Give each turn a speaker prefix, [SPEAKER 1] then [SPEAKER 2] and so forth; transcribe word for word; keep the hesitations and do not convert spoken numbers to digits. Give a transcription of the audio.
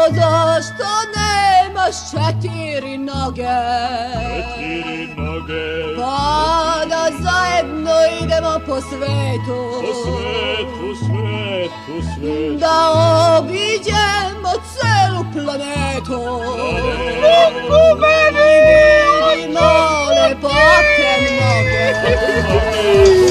[SPEAKER 1] zašto nemaš četiri noge?
[SPEAKER 2] Četiri noge.
[SPEAKER 1] Pa da zajedno idemo po svetu.
[SPEAKER 2] Po svetu, svetu, svetu.
[SPEAKER 1] Da obiđemo celu planetu.
[SPEAKER 2] Mogu
[SPEAKER 1] meni vidimo lepote mnoge.